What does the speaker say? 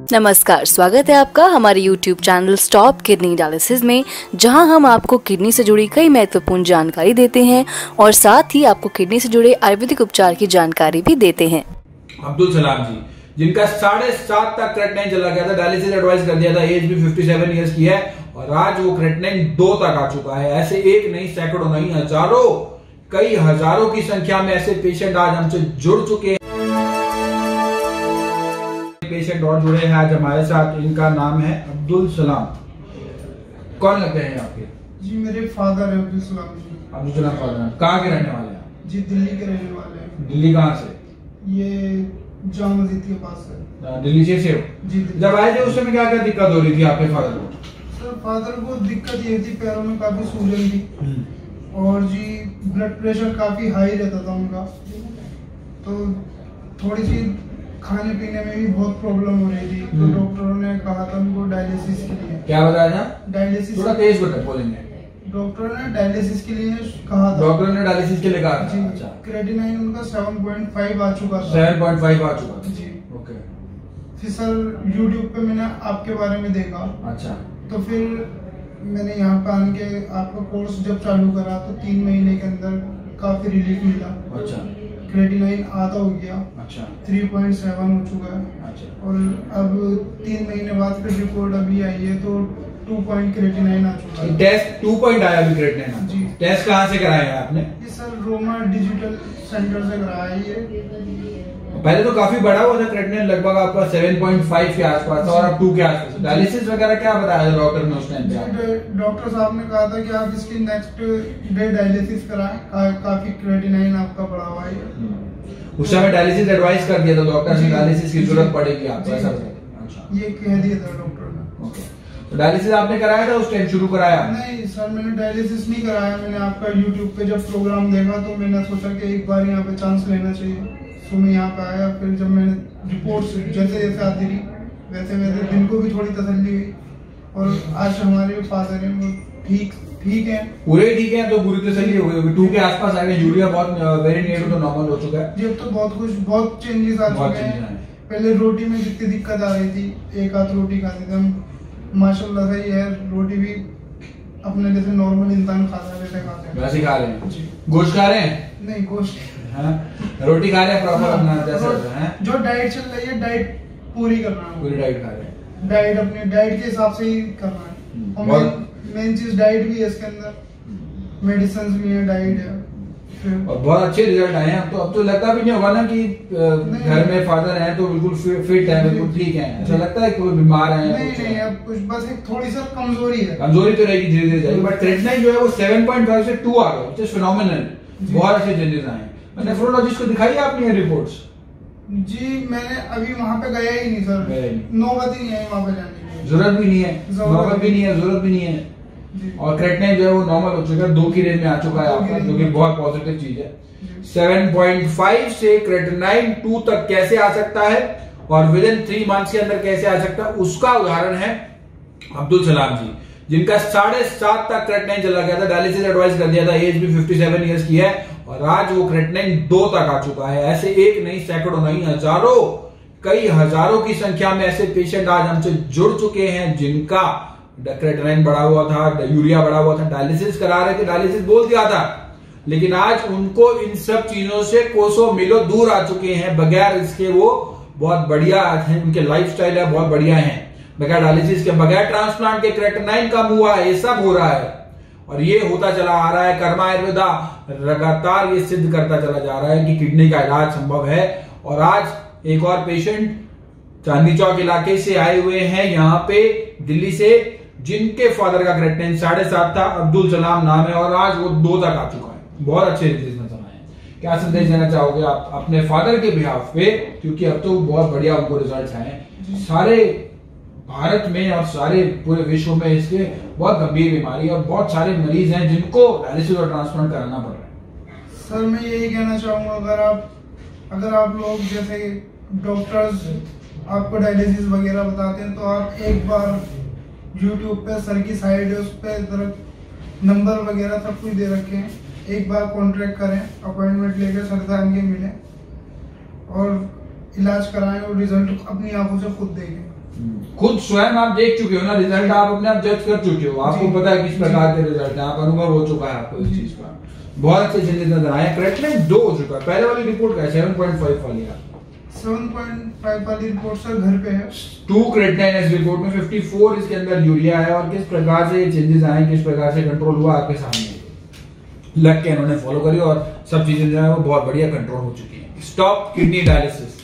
नमस्कार, स्वागत है आपका हमारे YouTube channel stop kidney dialysis में, जहां हम आपको किडनी से जुड़ी कई महत्वपूर्ण जानकारी देते हैं और साथ ही आपको किडनी से जुड़े आयुर्वेदिक उपचार की जानकारी भी देते हैं। अब्दुल सलाम जी, जिनका 7.5 तक क्रेटिनाइन चला गया था, डायलिसिस एडवाइस कर दिया था, एज भी 57 ईयर्स की है और आज वो क्रेटिनाइन 2 तक आ चुका है। ऐसे एक नहीं, सैकड़ों नहीं, हजारों, कई हजारों की संख्या में ऐसे पेशेंट आज हमसे जुड़ चुके हैं। पेशेंट और जुड़े हैं आज हमारे साथ। इनका नाम है अब्दुल सलाम। कौन लगते हैं आपके? जी मेरे फादर है अब्दुल सलाम जी। अब्दुल सलाम फादर कहाँ के रहने वाले हैं? जी दिल्ली के रहने वाले हैं। दिल्ली कहाँ से? ये जामा मस्जिद के पास है। दिल्ली से हो? जी। जब आए थे उस समय क्या क्या दिक्कत हो रही थी आपके फादर को? सर फादर को दिक्कत ये थी, पैरों में काफी सूजन थी और जी ब्लड प्रेशर काफी हाई रहता था उनका, तो थोड़ी सी खाने पीने में भी बहुत प्रॉब्लम हो रही थी। तो डॉक्टरों ने कहा था उनको डायलिसिस के लिए। क्या बताया था? डायलिसिस। थोड़ा तेज बोलेंगे। डॉक्टरों ने डायलिसिस के लिए कहा था। डॉक्टर ने डायलिसिस के लिए कहा जी। अच्छा। क्रेटिनाइन उनका 7.5 आ चुका था। 7.5 आ चुका था। जी। ओके। फिर सर यूट्यूब पे मैंने आपके बारे में देखा। अच्छा। तो फिर मैंने यहाँ पे आने के आपका कोर्स जब चालू करा तो 3 महीने के अंदर काफी रिलीफ मिला। अच्छा। क्रेटिनाइन आधा हो गया। अच्छा। 3.7 हो चुका है। अच्छा। और अब 3 महीने बाद फिर रिपोर्ट अभी आई है तो 2 पॉइंट क्रेटिनाइन आ चुका है। टेस्ट 2 पॉइंट आया अभी क्रेटिनाइन? जी। टेस्ट कहाँ से कराया है आपने? ये सर रोमा डिजिटल सेंटर से कराया है। पहले तो काफी बड़ा हुआ था क्रेटिनाइन, लगभग आपका 7.5 के आसपास था और अब 2 के आसपास। डायलिसिस वगैरह क्या बताया डॉक्टर ने उस टाइम पे? डॉक्टर साहब ने कहा था कि आप इसकी नेक्स्ट डे डायलिसिस कराएं, काफी क्रेटिनाइन आपका बढ़ा हुआ है। उस समय डायलिसिस एडवाइस कर दिया था डॉक्टर ने, डायलिसिस की जरूरत पड़ेगी आपको, ऐसा बताया? अच्छा, ये कह दिया था डॉक्टर ने। ओके। तो डायलिसिस आपने कराया था उस टाइम, शुरू कराया? नहीं सर, मैंने डायलिसिस नहीं कराया। मैंने आपका यूट्यूब पे जब प्रोग्राम देखा तो मैंने सोचा कि एक बार यहाँ पे चांस लेना चाहिए, तो मैं यहाँ पे आया। फिर जब मैंने रिपोर्ट्स जैसे जैसे आती रही वैसे वैसे दिन को भी थोड़ी तसल्ली हुई और आज हमारे फादर हैं वो ठीक है, पूरे ठीक है। तो पूरी तसल्ली हो गई। 2 के आसपास आ गए, यूरिया बहुत वेरी नियर टू नॉर्मल हो चुका है। जी अब तो बहुत चेंजेस आ चुके हैं। पहले रोटी में जितनी दिक्कत आ रही थी, एक आध रोटी खाते थे हम, माशाल्लाह से ये रोटी भी अपने जैसे नॉर्मल इंसान खाता है वैसे खाते हैं। वैसे खा रहे हैं? गोश्त खा रहे हैं? नहीं गोश्त, रोटी खा रहे हैं प्रॉपर अपना जैसे है। जो डाइट चल रही है डाइट पूरी करना है। पूरी डाइट खा रहे हैं? डाइट अपने डाइट के हिसाब से ही करना है। और मेन चीज डाइट भी है इसके अंदर, मेडिसिन भी है, डाइट है। और बहुत अच्छे रिजल्ट आए हैं। अब तो लगता भी नहीं होगा ना कि घर में फादर हैं तो बिल्कुल फिट है, बिल्कुल ठीक है। ऐसा लगता है कि कोई बीमार है? नहीं, अब कुछ बस एक थोड़ी सा कमजोरी है। कमजोरी तो रहेगी, धीरे धीरे जाएगी। बट क्रेटिनाइन जो है वो 7.5 से 2 आ गया, व्हिच इज फिनोमिनल। बहुत अच्छे चेंजेस आए हैं। नेफ्रोलॉजिस्ट को दिखाई आपने ये रिपोर्ट्स? जी मैंने अभी वहाँ पे गया ही नहीं सर, नौबत ही नहीं है वहाँ पे जाने की। जरूरत भी नहीं है, नौबत भी नहीं है, जरूरत भी नहीं है। और क्रेटिनाइन जो है वो नॉर्मल हो चुका है, 2 की रेंज में आ चुका है आपका, जो कि बहुत पॉजिटिव चीज है। 7.5 से क्रेटिनाइन 2 तक कैसे आ सकता है और विद इन 3 मंथ्स के अंदर कैसे आ सकता है, उसका उदाहरण है अब्दुल सलाम जी, जिनका 7.5 तक क्रेटिनाइन चला गया था, डायलिसिस एडवाइस कर दिया था, एज भी 57 ईयर्स की है और आज वो क्रेटिनाइन 2 तक आ चुका है। ऐसे एक नहीं, सैकड़ों नहीं, हजारों, कई हजारों की संख्या में ऐसे पेशेंट आज हमसे जुड़ चुके हैं जिनका क्रेटिनाइन बढ़ा हुआ था, यूरिया बढ़ा हुआ था, डायलिसिस करा रहे थे, डायलिसिस बोल दिया था, लेकिन आज उनको इन सब चीजों से कोसों मीलों दूर आ चुके हैं। बगैर इसके वो बहुत बढ़िया है, उनके लाइफस्टाइल है बहुत बढ़िया है। बगैर डायलिसिस के, बगैर ट्रांसप्लांट के क्रेटिनाइन कम हुआ है, ये सब हो रहा है और ये होता चला आ रहा है। कर्मा आयुर्वेदा लगातार ये सिद्ध करता चला जा रहा है कि किडनी का इलाज संभव है। और आज एक और पेशेंट चांदनी चौक इलाके से आए हुए हैं यहाँ पे दिल्ली से, जिनके फादर का क्रेटिनाइन 7.5 था, अब्दुल सलाम नाम है और आज वो 2 तक आ चुका है। बहुत अच्छे रिजल्ट नजर आए हैं। क्या संदेश देना चाहोगे आप अपने फादर के बिहाफ पे, क्योंकि अब तो बहुत बढ़िया उनको रिजल्ट आए हैं सारे भारत में और सारे पूरे विश्व में? इसके बहुत गंभीर बीमारी और बहुत सारे मरीज हैं जिनको डायलिसिस और ट्रांसप्लांट कराना पड़ रहा है। सर मैं यही कहना चाहूंगा, अगर आप लोग जैसे डॉक्टर्स आपको डायलिसिस वगैरह बताते हैं तो आप एक बार यूट्यूब पे सर की साइड है, उस पर नंबर वगैरह सब कुछ दे रखे हैं, एक बार कॉन्ट्रैक्ट करें, अपॉइंटमेंट लेकर सर से आके मिलें और इलाज कराएं और रिजल्ट अपनी आंखों से खुद देखें। खुद स्वयं आप देख चुके हो ना रिजल्ट, आप अपने आप जज कर चुके हो, आपको पता है किस प्रकार के रिजल्ट है, आप अनुभव हो चुका है आपको इस चीज का, बहुत अच्छे चेंजेस नजर आए। क्रेटिनिन 2 हो चुका है, पहले वाली रिपोर्ट का 7.5 वाली है, 7.5 वाली रिपोर्ट सर घर पे है। 2 क्रेटिनिन इस रिपोर्ट में 54 इसके अंदर यूरिया है, और किस प्रकार से ये चेंजेस आए, किस प्रकार से कंट्रोल हुआ आपके सामने लग के इन्होंने फॉलो करी, और सब चीजें जो है वो बहुत बढ़िया कंट्रोल हो चुकी है। Stop kidney dialysis.